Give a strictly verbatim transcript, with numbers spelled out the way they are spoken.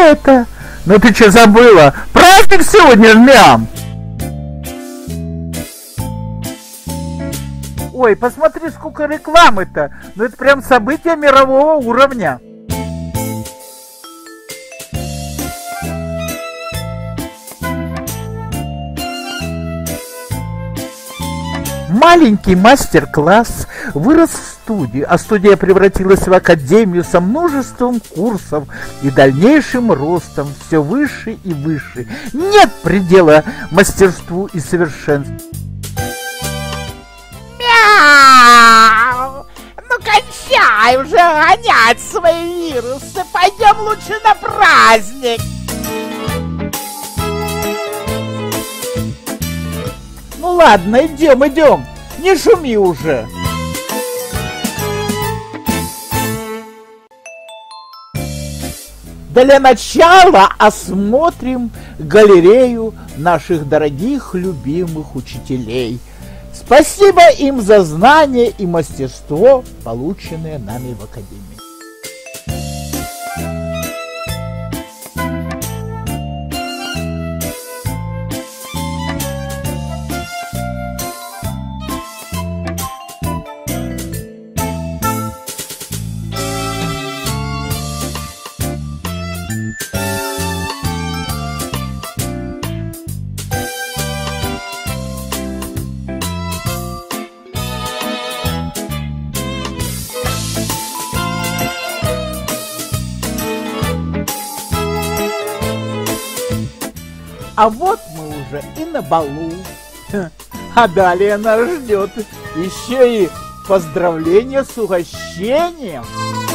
это? Ну ты что забыла? Праздник сегодня, мям! Ой, посмотри, сколько рекламы-то! Ну это прям событие мирового уровня. Маленький мастер-класс вырос в студию, а студия превратилась в академию со множеством курсов и дальнейшим ростом все выше и выше. Нет предела мастерству и совершенству. Мяу! Ну кончай уже гонять свои вирусы, пойдем лучше на праздник. Ну ладно, идем, идем, не шуми уже. Для начала осмотрим галерею наших дорогих любимых учителей. Спасибо им за знания и мастерство, полученные нами в академии. А вот мы уже и на балу. А далее нас ждет еще и поздравление с угощением.